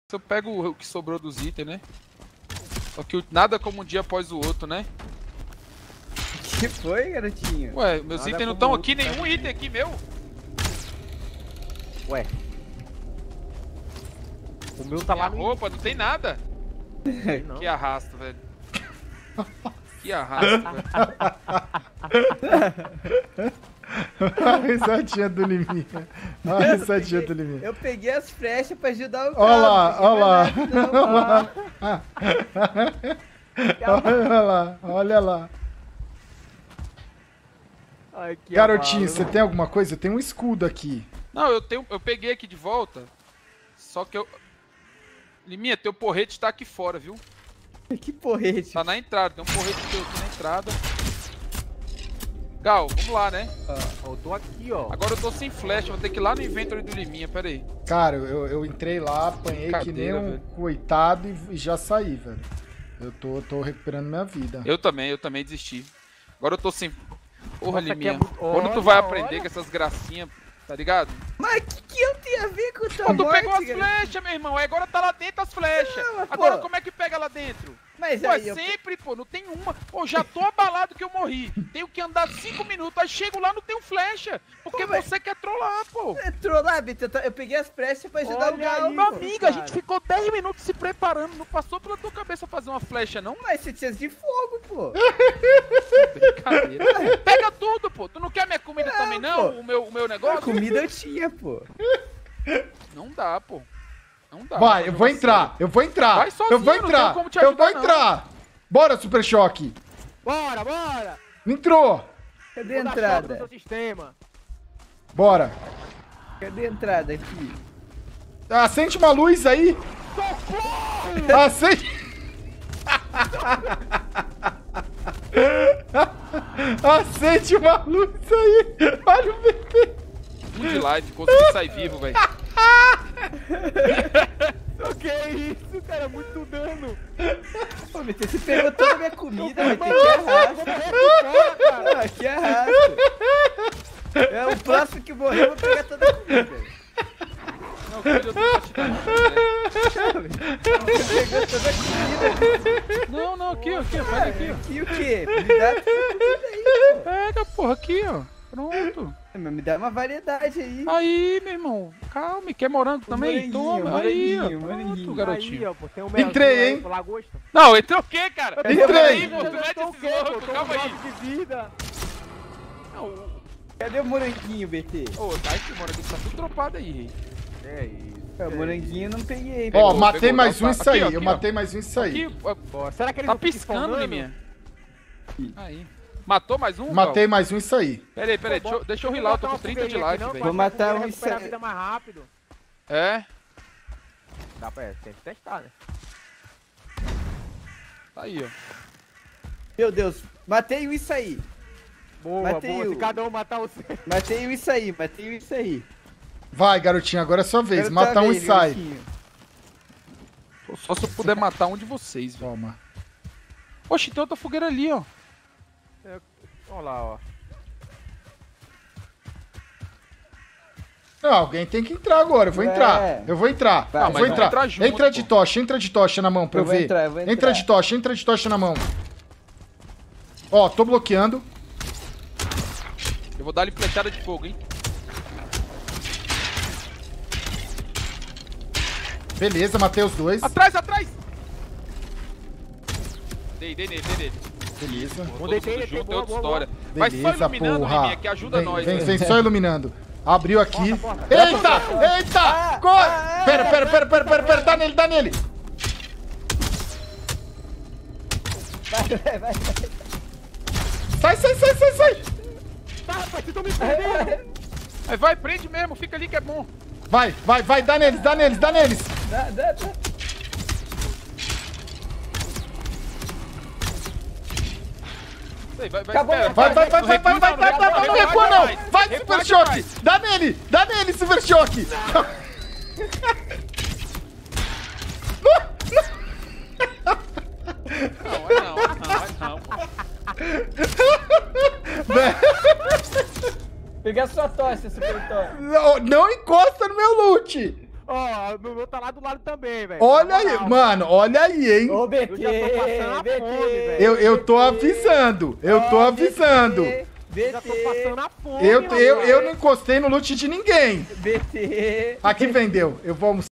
Eu pego o que sobrou dos itens, né? Só que nada como um dia após o outro, né? Que foi, garotinho? Ué, meus itens não estão aqui, nenhum item aqui meu. Ué. O meu tá Minha lá no... roupa, não tem nada. Não. Que arrasto, velho. Que arrasto, velho. A risadinha do Liminha. A risadinha do Liminha. Eu peguei as flechas pra ajudar o cara. Olha lá, olha lá. Olha lá, olha lá. Ai, que Garotinho, amado. você tem alguma coisa? Tem um escudo aqui. Não, eu peguei aqui de volta. Só que eu... Liminha, teu porrete tá aqui fora, viu? Que porrete. Tá na entrada, tem um porrete teu aqui na entrada. Gal, vamos lá, né? Eu tô aqui, ó. Agora eu tô sem flecha, vou ter que ir lá no inventory do Liminha, pera aí. Cara, eu entrei lá, apanhei que nem um velho. coitado e já saí, velho. Eu tô recuperando minha vida. Eu também desisti. Agora eu tô sem... Porra, Nossa, aqui Liminha. é muito- Quando tu Olha, vai aprender olha. com essas gracinhas, tá ligado? Mas que eu tenho a ver com tua Tu morte, pegou as garotinho? flechas, meu irmão. Aí agora tá lá dentro as flechas. Não, mas, Agora pô. como é que pega lá dentro? Mas Pô, aí, é eu... sempre, pô, não tem uma. Pô, já tô abalado que eu morri. Tenho que andar 5 minutos, aí chego lá não tenho flecha. Porque Pô, mas- você quer trollar, pô. É trollar, Beto. Eu peguei as flechas pra ajudar o Olha Gal. aí, Meu pô. amigo, a gente ficou 10 minutos se preparando. Não passou pela tua cabeça fazer uma flecha, não? Mas você tinha de fogo, pô. Brincadeira. Pega tudo, pô. Tu não quer minha comida também, não? pô. O meu A negócio? comida eu tinha, pô. Não dá, pô. Não dá. Vai, eu vou entrar, eu vou entrar. Vai sozinho, eu vou não entrar, tenho como te eu vou ajudar, não. entrar. Bora, Super Choque. Bora, bora! Entrou. Cadê a Vou dar choque no entrada? seu sistema. Bora. Cadê a entrada aqui? Acende uma luz aí. Acende. Acende uma luz aí. Olha o bebê. Um de life, consegui sair vivo, velho. O que é isso, cara? Muito dano. Pô, Beto, você pegou toda a minha comida, vai ter que Vou arrasta. morrer por fora, cara. Não, aqui arrasta. É o próximo que morrer, eu vou pegar toda a comida. Não, filho, eu tô pra te dar, né? Você pegou toda a comida. Não, não, aqui, ó, pega aqui, ó. E o quê? Me dá toda a comida aí, Pega, porra, aqui, ó. Pronto. pô. Mas me dá uma variedade aí. Aí, meu irmão. Calma, quer morango também? moranguinho, Toma. Aí, ó. moranguinho, Pronto, moranguinho. garotinho. Aí, ó, pô, tem um melzinho Entrei, aí, hein? pô, lagosta. Não, entrou o quê, cara? Entrei. Aí, pô, tu Eu mete tô o esses quê, pô? loucos, Tô calma com aí. 9 de vida. Não, Cadê o moranguinho, BT? ô, tá esse morango tá tudo dropado aí, rei. É isso. O moranguinho eu não peguei. Ó, Pegou, matei pegou, mais dá um um isso tapa. aí. Aqui, ó, Eu aqui, ó. matei mais um isso aí. Aqui, ó, Pô, será que eles tá não ficam piscando, spawnando? Liminha. Aí. Matou mais um? Matei mais um isso aí. Pera aí, deixa eu rilar, eu tô com 30 de life, Vou velho. matar um recuperar a inseto. vida mais rápido. É? Dá pra tem que testar, né? Tá aí, ó. Meu Deus, matei um isso aí. Boa, Matei boa. Se o- cada um matar o seu. Matei um isso aí, matei um isso aí. Vai, garotinho, agora é sua vez. Quero Mata tua um e vez, sai. garotinho. Só se eu puder matar um de vocês, velho. Toma. Oxe, tem outra fogueira ali, ó. Olha lá, ó. Não, alguém tem que entrar agora. Eu vou entrar. Eu vou entrar. Vai, Eu mas vou vamos entrar. entrar junto, Entra de pô. tocha, entra de tocha na mão pra eu Eu vou ver. entrar, eu vou Entra entrar. de tocha na mão. Ó, tô bloqueando. Eu vou dar ali flechada de fogo, hein. Beleza, matei os dois. Atrás, atrás! Dei nele. Beleza. Pô, Mandei todo mundo ele, junto, boa, é outra boa, história. Vai só Beleza, iluminando, porra. Liminha, que ajuda Vem, nós. Vem, né? vem só iluminando. Abriu aqui. Porta. Eita! Eita! Corre! Pera. Dá nele. Vai. Sai. Tá, rapaz, vocês estão me perdendo. Aí vai, prende mesmo, fica ali que é bom. Vai. Dá neles. Dá. Vai, Acabou, espera. Vai. Não recua não. Vai, Recua Super de Choque. trás. Dá nele, Super Choque. Não. Pegar sua tocha, super tocha. Não encosta no meu loot. Ó, o meu tá lá do lado também, velho. Olha Na aí, moral. mano, olha aí, hein? Ô, BT, Eu já tô passando a BT. fome, velho. Eu tô avisando, eu tô Ó, avisando. BT, Já tô passando a fome, Eu rapaz. não encostei no loot de ninguém. BT. Aqui vendeu, eu vou almoçar.